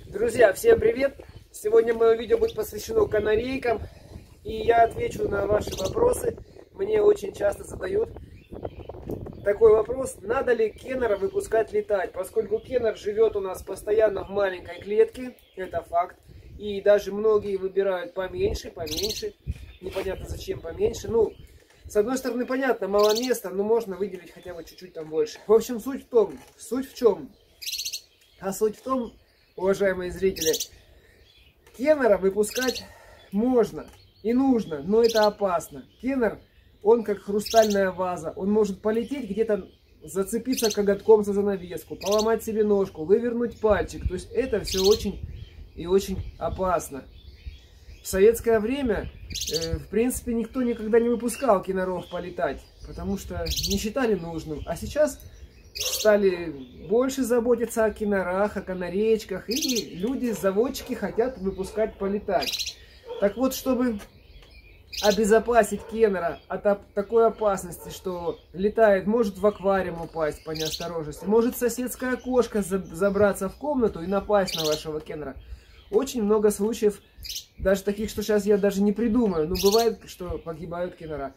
Друзья, всем привет! Сегодня мое видео будет посвящено канарейкам, и я отвечу на ваши вопросы. Мне очень часто задают такой вопрос: надо ли кеннера выпускать летать, поскольку кеннер живет у нас постоянно в маленькой клетке, это факт, и даже многие выбирают поменьше, непонятно зачем поменьше. Ну, с одной стороны, понятно, мало места, но можно выделить хотя бы чуть-чуть там больше. В общем, суть в чем? А суть в том, уважаемые зрители, кеннера выпускать можно и нужно, но это опасно. Кеннер, он как хрустальная ваза, он может полететь где-то, зацепиться коготком за занавеску, поломать себе ножку, вывернуть пальчик. То есть это все очень и очень опасно. В советское время, в принципе, никто никогда не выпускал кеннеров полетать, потому что не считали нужным. А сейчас стали больше заботиться о кеннерах, о канареечках, и люди, заводчики, хотят выпускать полетать. Так вот, чтобы обезопасить кеннера от такой опасности, что летает, может в аквариум упасть по неосторожности, может соседская кошка забраться в комнату и напасть на вашего кеннера. Очень много случаев, даже таких, что сейчас я даже не придумаю, но бывает, что погибают кеннера.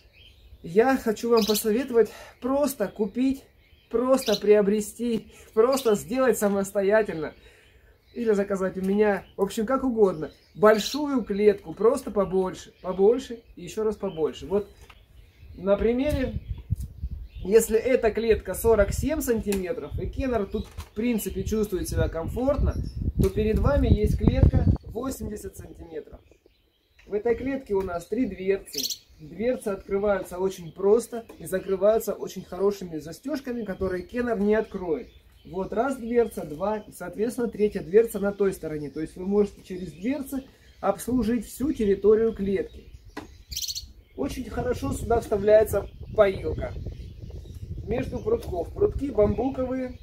Я хочу вам посоветовать просто купить, просто приобрести, просто сделать самостоятельно. Или заказать у меня, в общем, как угодно. Большую клетку, просто побольше, побольше и еще раз побольше. Вот на примере, если эта клетка 47 сантиметров, и кеннер тут в принципе чувствует себя комфортно, то перед вами есть клетка 80 сантиметров. В этой клетке у нас 3 дверцы. Дверцы открываются очень просто и закрываются очень хорошими застежками, которые кеннер не откроет. Вот раз дверца, два, и, соответственно, третья дверца на той стороне. То есть вы можете через дверцы обслужить всю территорию клетки. Очень хорошо сюда вставляется поилка между прутков. Прутки бамбуковые,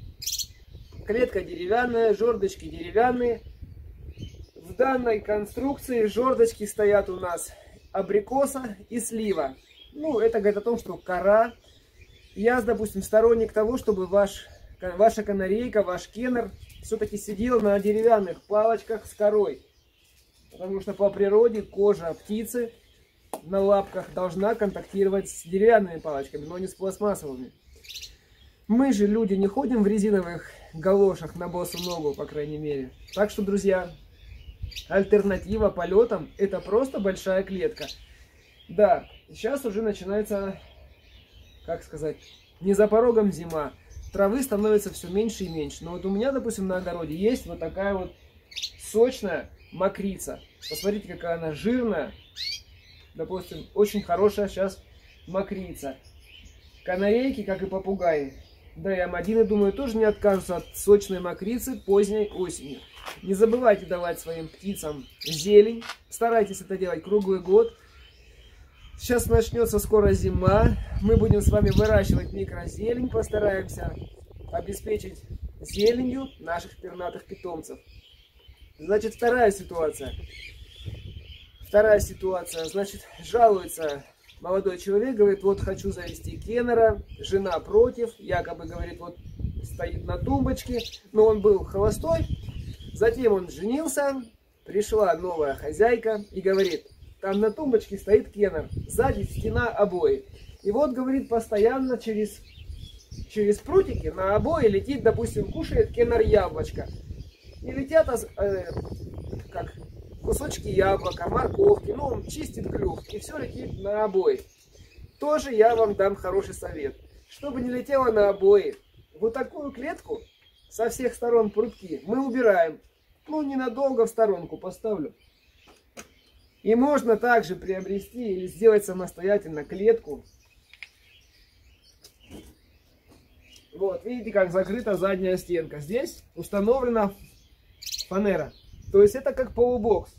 клетка деревянная, жердочки деревянные. В данной конструкции жердочки стоят у нас абрикоса и слива. Ну, это говорит о том, что кора. Я, допустим, сторонник того, чтобы ваша канарейка, ваш кеннер все-таки сидел на деревянных палочках с корой. Потому что по природе кожа птицы на лапках должна контактировать с деревянными палочками, но не с пластмассовыми. Мы же, люди, не ходим в резиновых галошах на босу ногу, по крайней мере. Так что, друзья, альтернатива полетам — это просто большая клетка. Да, сейчас уже начинается, как сказать, не за порогом зима. Травы становится все меньше и меньше. Но вот у меня, допустим, на огороде есть вот такая вот сочная мокрица. Посмотрите, какая она жирная. Допустим, очень хорошая сейчас мокрица. Канарейки, как и попугаи, да и амадины, думаю, тоже не откажутся от сочной мокрицы поздней осенью. Не забывайте давать своим птицам зелень. Старайтесь это делать круглый год. Сейчас начнется скоро зима. Мы будем с вами выращивать микрозелень. Постараемся обеспечить зеленью наших пернатых питомцев. Значит, вторая ситуация. Значит, жалуется молодой человек, говорит: вот хочу завести кеннера. Жена против, якобы, говорит, вот стоит на тумбочке. Но он был холостой. Затем он женился, пришла новая хозяйка и говорит: там на тумбочке стоит кеннер, сзади стена обои. И вот, говорит, постоянно через прутики на обои летит, допустим, кушает кеннер яблочко. И летят как кусочки яблока, морковки, ну он чистит клюв, и все летит на обои. Тоже я вам дам хороший совет. Чтобы не летело на обои, вот такую клетку со всех сторон прутки мы убираем. Ну, ненадолго в сторонку поставлю. И можно также приобрести или сделать самостоятельно клетку. Вот, видите, как закрыта задняя стенка. Здесь установлена фанера. То есть это как полубокс.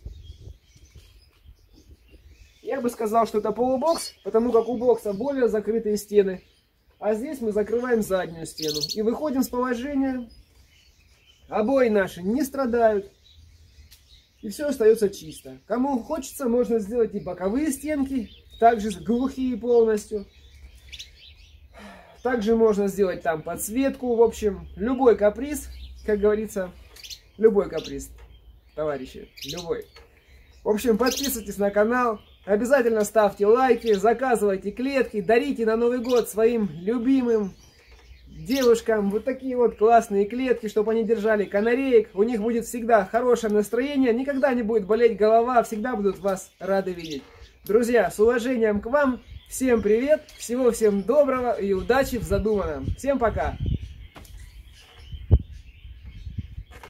Я бы сказал, что это полубокс, потому как у бокса более закрытые стены. А здесь мы закрываем заднюю стену. И выходим с положения. Обои наши не страдают. И все остается чисто. Кому хочется, можно сделать и боковые стенки, также глухие полностью. Также можно сделать там подсветку. В общем, любой каприз, как говорится, Любой каприз, товарищи, любой. В общем, подписывайтесь на канал, обязательно ставьте лайки, заказывайте клетки, дарите на Новый год своим любимым девушкам вот такие вот классные клетки, чтобы они держали канареек. У них будет всегда хорошее настроение, никогда не будет болеть голова, всегда будут вас рады видеть. Друзья, с уважением к вам, всем привет, всего всем доброго и удачи в задуманном. Всем пока!